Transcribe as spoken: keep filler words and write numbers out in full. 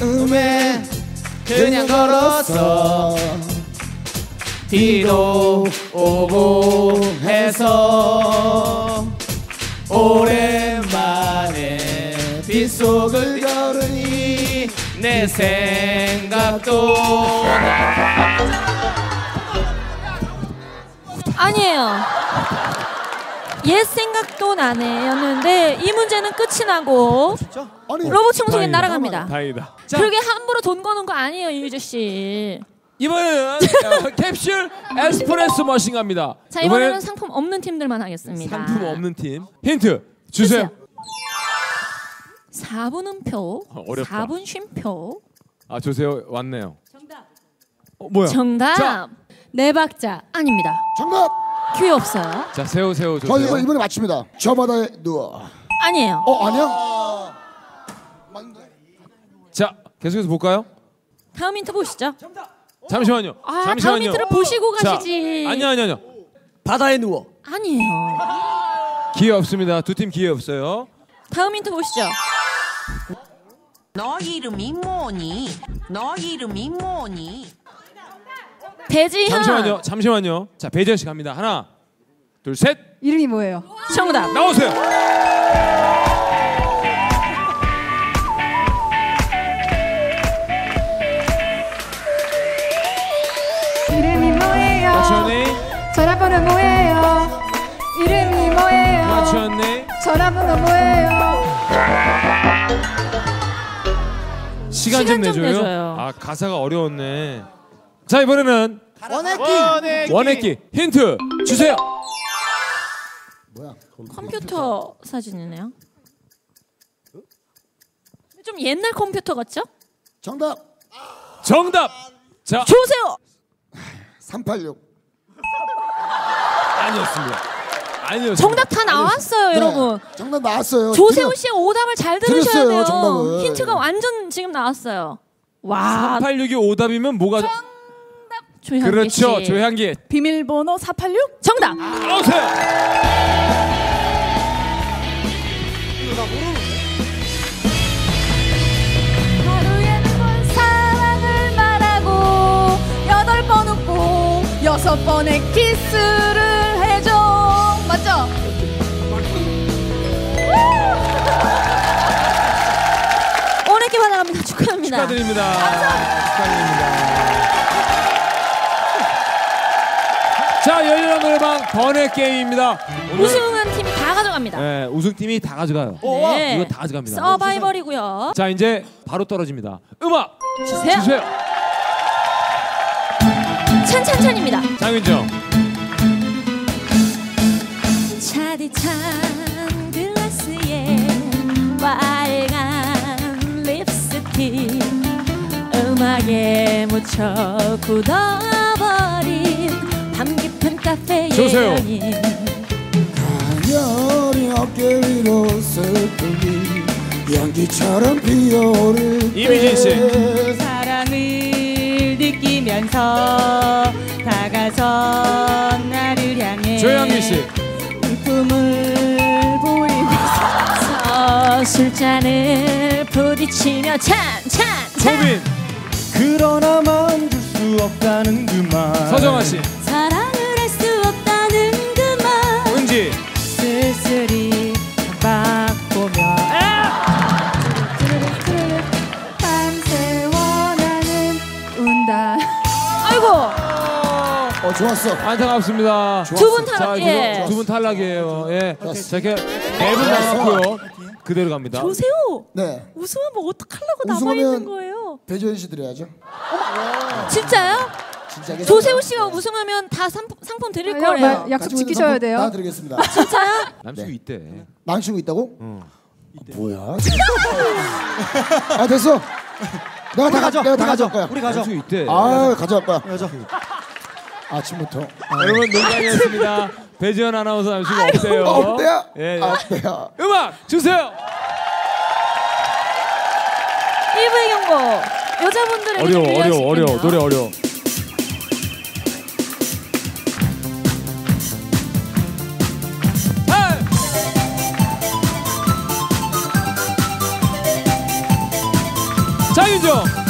음에 그냥 걸었어. 비도 오고 해서 오랜만에 빗속을 걸으니 내 생각도 아니에요. 옛 생각도 나네였는데 이 문제는 끝이 나고 아니, 로봇 청소기는 날아갑니다. 다행이다. 그렇게 함부로 돈 거는 거 아니에요, 이유주 씨. 이번에는 캡슐 에스프레소 머신 갑니다. 자, 이번에는 상품 없는 팀들만 하겠습니다. 상품 없는 팀. 힌트 주세요. 사 분 음표, 어렵다. 사 분 쉼표. 아, 주세요. 왔네요. 정답. 어, 뭐야? 정답. 자. 네 박자. 아닙니다. 정답. 기회 없어요. 자, 세우 세우 저 주세요. 이거 이번에 맞춥니다. 저 바다에 누워. 아니에요. 어 아니야? 자, 계속해서 볼까요? 다음 힌트 보시죠. 잠시만요. 아, 잠시만요. 다음 힌트를 보시고 자, 가시지. 아니요, 아니요, 아니요. 바다에 누워. 아니에요. 기회 없습니다. 두 팀 기회 없어요. 다음 힌트 보시죠. 너 이름이 뭐니? 너 이름이 뭐니? 배지현. 잠시만요. 잠시만요. 자, 배지현 씨 갑니다. 하나, 둘, 셋. 이름이 뭐예요? 정답. 나오세요. 이름이 뭐예요? 박지현이. 전화번호 뭐예요? 이름이 뭐예요? 박지현이. 전화번호 뭐예요? 시간, 시간 좀 좀 내줘요. 내줘요. 아, 가사가 어려웠네. 자, 이번에는 원액기. 원액기. 원액기. 힌트 주세요. 뭐야? 컴퓨터 사진이네요. 좀 옛날 컴퓨터 같죠? 정답. 정답. 자, 조세호. 삼팔육. 아니었습니다. 아니었습니다. 정답 다 나왔어요, 네, 여러분. 정답 나왔어요. 조세호 드려- 씨의 오답을 잘 들으셔야 들었어요, 돼요. 정답을. 힌트가 완전 지금 나왔어요. 와. 삼팔육이 오답이면 뭐가 조향기 그렇죠. 씨. 조향기. 비밀번호 사팔육? 정답. 나오세요. 하루에 두 번 사랑을 말하고 여덟 번 웃고 여섯 번의 키스를 해줘. 맞죠? 오래기 받아갑니다. 축하합니다. 축하드립니다. 축하드립니다. 자, 열렬한 노래방 번외 게임입니다. 오늘 우승한 팀이 다 가져갑니다. 네, 우승팀이 다 가져가요. 네. 이거 다 가져갑니다. 서바이벌이고요. 자, 이제 바로 떨어집니다. 음악 주세요. 주세요. 찬찬찬입니다. 장윤정. 차디찬 글라스에 빨간 립스틱 음악에 묻혀 굳어버린 밤 깊은 카페의 조세호. 연인 가녀린 어깨 위로 슬픔이 연기처럼 피어오를 때 이미진 씨. 사랑을 느끼면서 다가선 나를 향해 조영기 씨. 품을 보이고 술잔을 부딪히며 찬찬찬 소빈. 그러나 만들 수 없다는 그 말. 서정아 씨. 사랑을 할 수 없다는 그 말 은지. 쓸쓸히 바꾸며 밤새 원하는 운다. 아이고 어 좋았어. 안타깝습니다. 두 분 자, 탈락. 예. 두 분 탈락이에요. 예. 자, 이렇게 네분 남았고요. 그대로 갑니다. 조세호 네. 우승하면 어떡하려고 우승하면- 남아있는 거예요? 배지현 씨 드려야죠. 진짜요? 진짜겠어요? 조세호 씨가 우승하면 다 상품, 상품 드릴 거예요. 약속 가지고 있는 지키셔야 상품 돼요. 다 드리겠습니다. 진짜요? 남친구 네. 있대. 남친구 있다고? 아, 뭐야? 아 됐어. 내가 다 가져. 내가 다 가져올 거야. 우리 가져. 남친구 있대. 아 가져올 거야. 가져. 아침부터. 여러분 농담이었습니다. 배지현 아나운서 남친구 없대요. 없대요. 예, 예. 없대요. 음악 주세요. 일 부의 경고. 여자분들에게 어려워, 좀 어려워, 어려워. 노래 어려워. 자, 장윤정